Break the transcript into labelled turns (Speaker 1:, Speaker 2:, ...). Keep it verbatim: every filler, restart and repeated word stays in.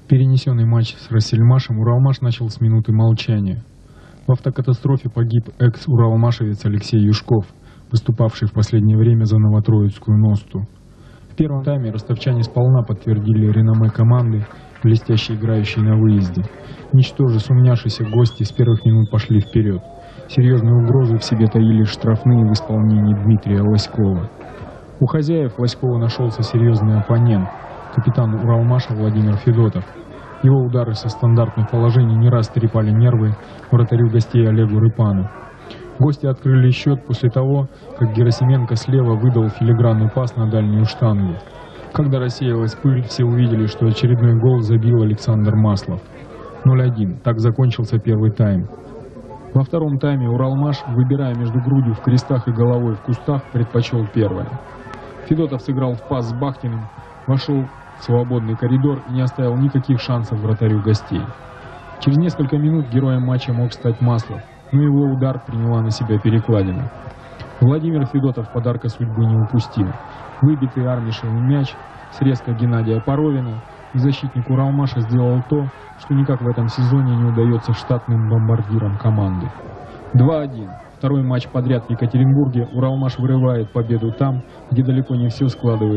Speaker 1: Перенесенный матч с Россельмашем Уралмаш начал с минуты молчания. В автокатастрофе погиб экс-уралмашевец Алексей Юшков, выступавший в последнее время за Новотроицкую Носту. В первом тайме ростовчане сполна подтвердили реноме команды, блестяще играющей на выезде. Ничтоже сумняшися гости с первых минут пошли вперед. Серьезную угрозу в себе таили штрафные в исполнении Дмитрия Лоськова. У хозяев Лоськова нашелся серьезный оппонент, капитан Уралмаша Владимир Федотов. Его удары со стандартных положений не раз трепали нервы вратарю гостей Олегу Рыпану. Гости открыли счет после того, как Герасименко слева выдал филигранный пас на дальнюю штангу. Когда рассеялась пыль, все увидели, что очередной гол забил Александр Маслов. ноль один. Так закончился первый тайм. Во втором тайме Уралмаш, выбирая между грудью в крестах и головой в кустах, предпочел первое. Федотов сыграл в пас с Бахтиным, вошел в свободный коридор и не оставил никаких шансов вратарю гостей. Через несколько минут героем матча мог стать Маслов, но его удар приняла на себя перекладина. Владимир Федотов подарка судьбы не упустил. Выбитый Армишевым мяч, срезка Геннадия Паровина, и защитник Уралмаша сделал то, что никак в этом сезоне не удается штатным бомбардирам команды. два один. Второй матч подряд в Екатеринбурге Уралмаш вырывает победу там, где далеко не все складывается.